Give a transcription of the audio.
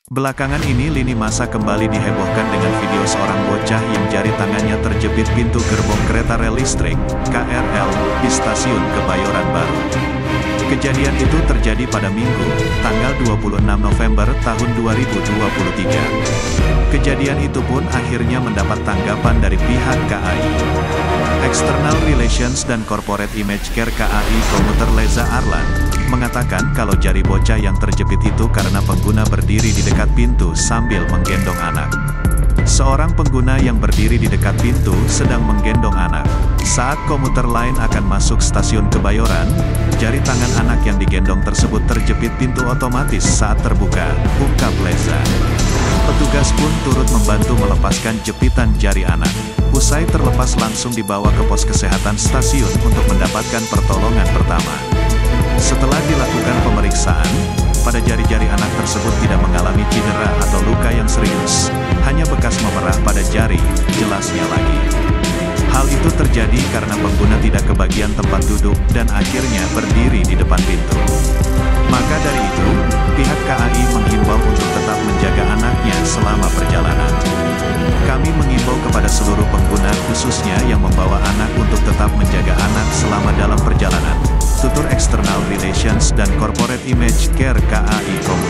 Belakangan ini lini masa kembali dihebohkan dengan video seorang bocah yang jari tangannya terjepit pintu gerbong kereta rel listrik, KRL, di stasiun Kebayoran Baru. Kejadian itu terjadi pada Minggu, tanggal 26 November tahun 2023. Kejadian itu pun akhirnya mendapat tanggapan dari pihak KAI. External Relations dan Corporate Image Care KAI Komuter Leza Arlan mengatakan kalau jari bocah yang terjepit itu karena pengguna berdiri di dekat pintu sambil menggendong anak. Seorang pengguna yang berdiri di dekat pintu sedang menggendong anak. Saat komuter lain akan masuk stasiun Kebayoran, jari tangan anak yang digendong tersebut terjepit pintu otomatis saat terbuka, ungkap Leza. Petugas pun turut membantu melepaskan jepitan jari anak. Usai terlepas langsung dibawa ke pos kesehatan stasiun untuk mendapatkan pertolongan pertama. Setelah dilakukan pemeriksaan, pada jari-jari anak tersebut tidak mengalami cedera atau luka yang serius, hanya bekas memerah pada jari, jelasnya lagi. Hal itu terjadi karena pengguna tidak kebagian tempat duduk dan akhirnya berdiri di depan pintu. Maka dari itu, pihak KAI menghimbau untuk tetap menjaga anaknya selama perjalanan. Kami mengimbau kepada seluruh pengguna khususnya yang membawa anak untuk tetap menjaga anak selama dalam perjalanan. Tutur External Relations dan Corporate Image Care KAI